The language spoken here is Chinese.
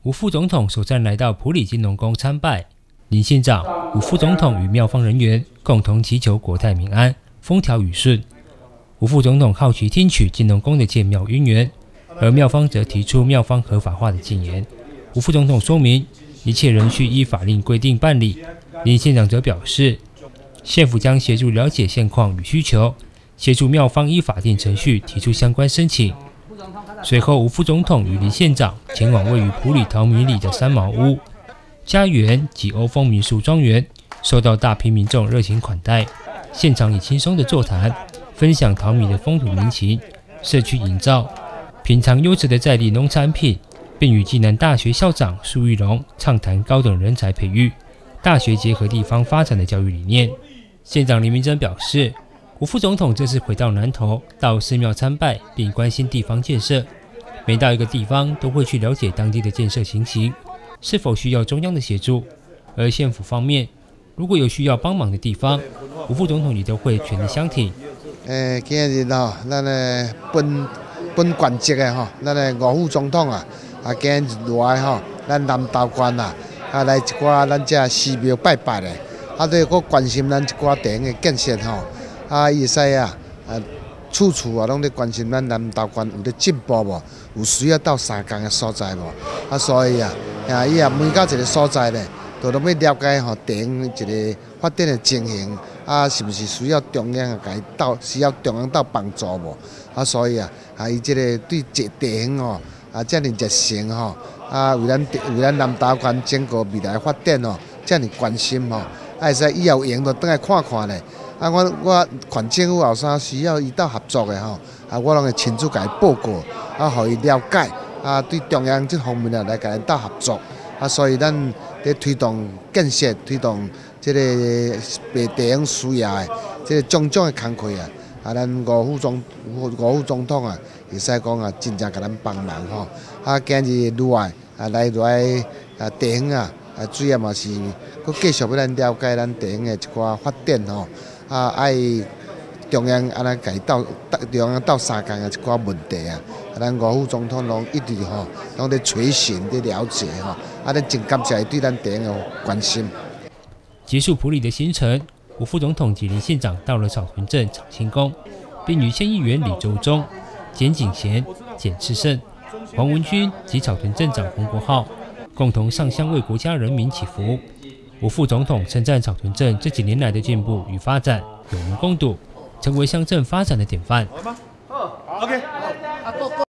吴副总统首站来到埔里金龙宫参拜，林县长、吴副总统与庙方人员共同祈求国泰民安、风调雨顺。吴副总统好奇听取金龙宫的建庙因缘，而庙方则提出庙方合法化的建言。吴副总统说明，一切仍需依法令规定办理。林县长则表示，县府将协助了解现况与需求，协助庙方依法定程序提出相关申请。随后，吴副总统与林县长前往位于埔里桃米里的三毛屋、家园及欧风民宿庄园，受到大批民众热情款待。现场以轻松的座谈，分享桃米的风土民情、社区营造，品尝优质的在地农产品，并与暨南大学校长苏玉龙畅谈高等人才培育、大学结合地方发展的教育理念。县长林明珍表示，吴副总统这次回到南投，到寺庙参拜，并关心地方建设。每到一个地方，都会去了解当地的建设情形，是否需要中央的协助。而县府方面，如果有需要帮忙的地方，吴副总统也都会全力相挺。 今日咱的本县级的咱的吴副总统今日来咱南投县来一寡咱这寺庙拜拜的，对佫关心咱一寡地方的建设伊会使处处拢咧关心咱南投县有咧进步无，有需要到三工的所在无，所以伊每到一个所在咧，都拢要了解地方一个发展的情形，是不是需要中央需要中央到帮助无，所以伊这个对地方这么热诚为咱南投县整个未来发展这么关心会使以后有闲就倒来看看咧。我县政府后啥需要伊到合作的我拢会亲自甲伊报告，互伊了解对中央这方面来甲伊到合作所以咱在推动建设、推动这个地方需要的这个种种的工作咱吴副总统会使讲真正甲咱帮忙今日来地方主要嘛是佫继续要咱了解咱地方的一寡发展爱中央安怎甲伊中央到三工的一寡问题咱吴副总统拢一直拢咧垂询咧了解咱真感谢伊对咱地方的关心。 结束埔里的行程，吴副总统及林县长到了草屯镇草清宫，并与县议员李周忠、简景贤、简赤胜、黄文君及草屯镇长洪国浩共同上香为国家人民祈福。吴副总统称赞草屯镇这几年来的进步与发展有目共睹，成为乡镇发展的典范。